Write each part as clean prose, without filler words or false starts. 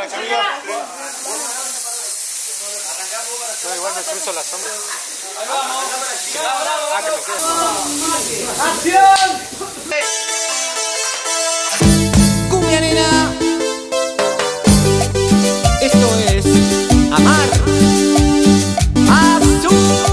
la camilla. No, igual me cruzo la sombra. Ah, que me quede. ¡Acción! Cumbia nena. Esto es Amar Azul.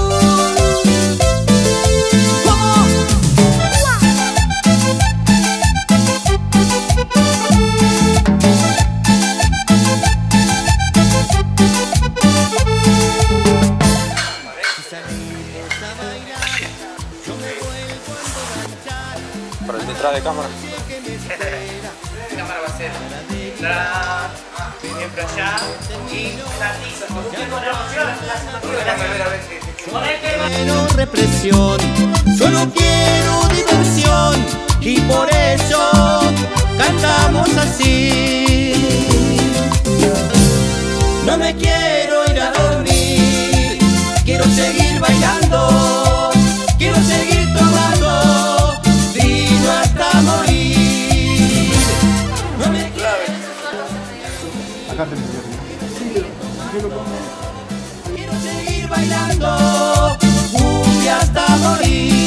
Para el detrás de cámara. La cámara va a ser detrás, siempre allá y la tiza. Quiero represión, solo quiero diversión y por eso cantamos así. No me quiero ir a dormir, quiero seguir bailando, quiero seguir tomando vino hasta morir. No me quiero. Quiero seguir bailando cumbia hasta morir.